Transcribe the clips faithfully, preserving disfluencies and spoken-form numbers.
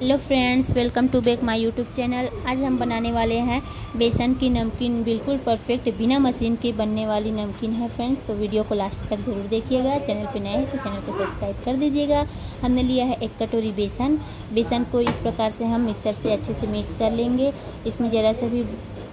Hello friends, welcome to back my YouTube channel. आज हम बनाने वाले हैं बेसन की नमकीन, बिल्कुल परफेक्ट बिना मशीन के बनने वाली नमकीन है फ्रेंड्स। तो वीडियो को लास्ट तक जरूर देखिएगा। चैनल पे नए हैं तो चैनल को सब्सक्राइब कर दीजिएगा। हमने लिया है एक कटोरी बेसन। बेसन को इस प्रकार से हम मिक्सर से अच्छे से मिक्स कर लेंगे। इसमें ज़रा सा भी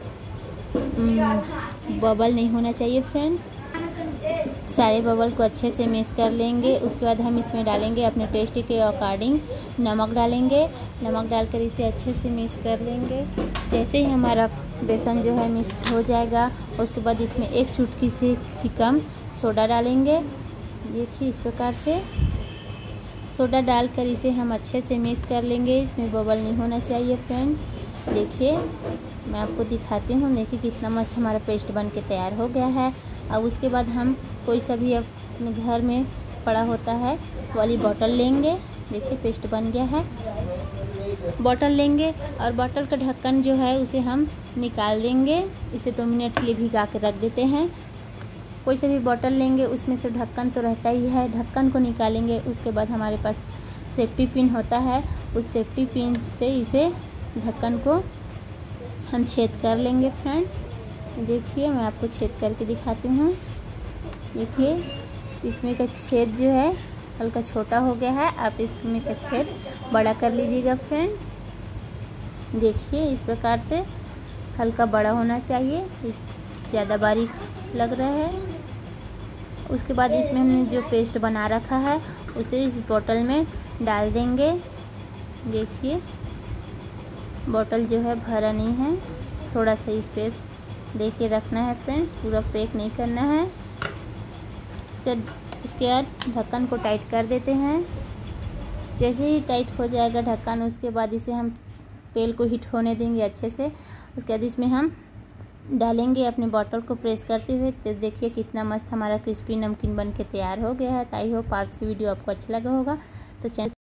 बबल नहीं होना चाहिए फ्रेंड्स। सारे बबल को अच्छे से मिक्स कर लेंगे। उसके बाद हम इसमें डालेंगे अपने टेस्ट के अकॉर्डिंग नमक डालेंगे। नमक डालकर इसे अच्छे से मिक्स कर लेंगे। जैसे ही हमारा बेसन जो है मिक्स हो जाएगा, उसके बाद इसमें एक चुटकी से भी कम सोडा डालेंगे। देखिए इस प्रकार से सोडा डालकर इसे हम अच्छे से मिक्स कर लेंगे। इसमें बबल नहीं होना चाहिए फ्रेंड्स। देखिए मैं आपको दिखाती हूँ। देखिए कितना मस्त हमारा पेस्ट बन के तैयार हो गया है। अब उसके बाद हम कोई सा भी अपने घर में पड़ा होता है वाली बॉटल लेंगे। देखिए पेस्ट बन गया है। बॉटल लेंगे और बॉटल का ढक्कन जो है उसे हम निकाल देंगे। इसे दो मिनट के लिए भिगा के रख देते हैं। कोई सा भी बॉटल लेंगे, उसमें से ढक्कन तो रहता ही है, ढक्कन को निकालेंगे। उसके बाद हमारे पास सेफ्टी पिन होता है, उस सेफ्टी पिन से इसे ढक्कन को हम छेद कर लेंगे फ्रेंड्स। देखिए मैं आपको छेद करके दिखाती हूँ। देखिए इसमें का छेद जो है हल्का छोटा हो गया है। आप इसमें का छेद बड़ा कर लीजिएगा फ्रेंड्स। देखिए इस प्रकार से हल्का बड़ा होना चाहिए, ज़्यादा बारीक लग रहा है। उसके बाद इसमें हमने जो पेस्ट बना रखा है उसे इस बोतल में डाल देंगे। देखिए बोतल जो है भरा नहीं है, थोड़ा सा स्पेस दे के रखना है फ्रेंड्स, पूरा पैक नहीं करना है। फिर उसके बाद ढक्कन को टाइट कर देते हैं। जैसे ही टाइट हो जाएगा ढक्कन, उसके बाद इसे हम तेल को हीट होने देंगे अच्छे से। उसके बाद इसमें हम डालेंगे अपने बॉटल को प्रेस करते हुए। तो देखिए कितना मस्त हमारा क्रिस्पी नमकीन बन के तैयार हो गया है। आई होप आज की वीडियो आपको अच्छा लगा होगा। तो चैनल